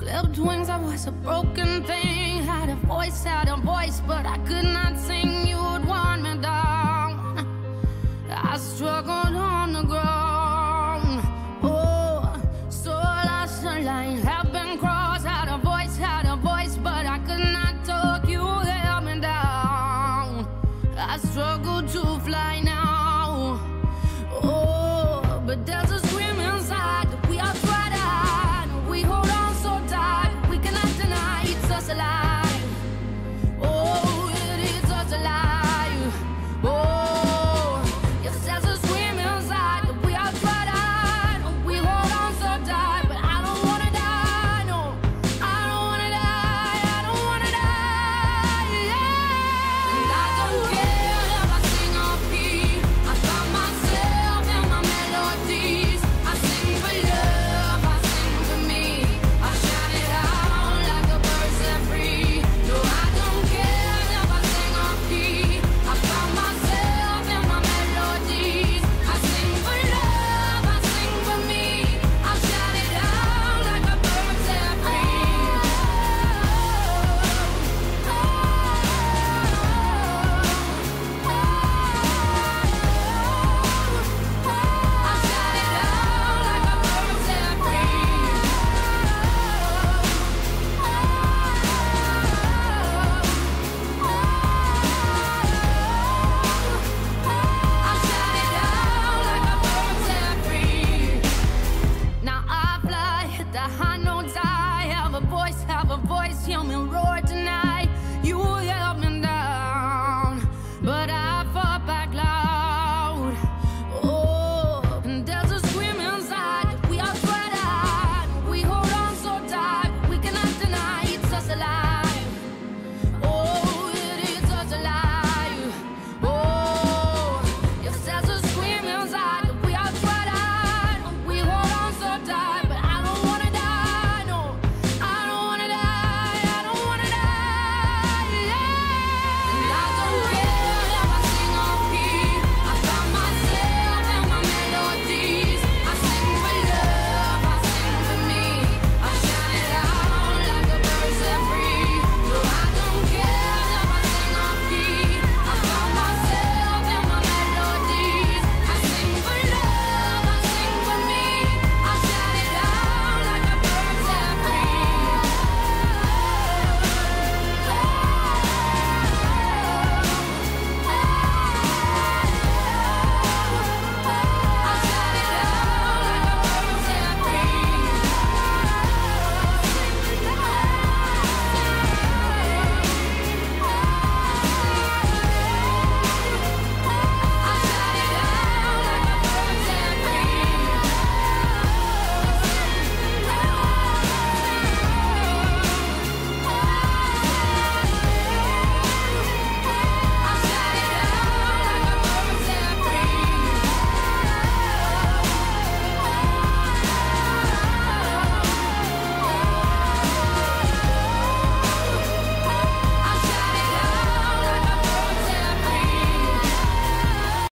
Clipped wings, I was a broken thing. Had a voice, but I could not sing. You would want me down. I struggled on the ground. Oh, so lost the line, have been crossed. Had a voice, but I could not talk. You held me down. I struggle to fly now. Oh, but there's a scream inside that we are tried. We hold on so tight, we cannot deny it's us alive.